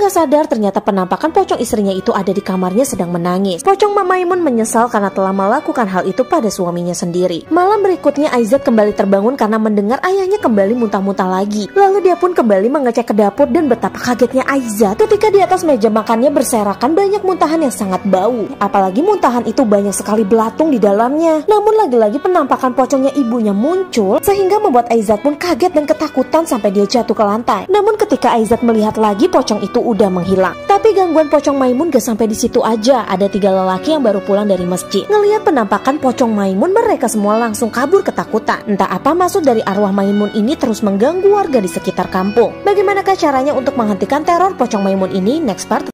nggak sadar ternyata penampakan pocong istrinya itu ada di kamarnya sedang menangis. Pocong Mama Maimun menyesal karena telah melakukan hal itu pada suaminya sendiri. Malam berikutnya Aizat kembali terbangun karena mendengar ayahnya kembali muntah-muntah lagi. Lalu dia pun kembali mengecek ke dapur dan betapa kagetnya Aizat ketika di atas meja makannya berserakan banyak muntahan yang sangat bau. Apalagi muntahan itu banyak sekali belatung di dalamnya. Namun lagi-lagi penampakan pocongnya ibunya muncul sehingga membuat Aizat pun kaget dan ketakutan sampai dia jatuh ke lantai. Namun ketika Aizat melihat lagi, pocong itu udah menghilang. Tapi gangguan pocong Maimun gak sampai di situ aja. Ada 3 lelaki yang baru pulang dari masjid. Ngelihat penampakan pocong Maimun, mereka semua langsung kabur ketakutan. Entah apa maksud dari arwah Maimun ini terus mengganggu warga di sekitar kampung. Bagaimanakah caranya untuk menghentikan teror pocong Maimun ini? Next part.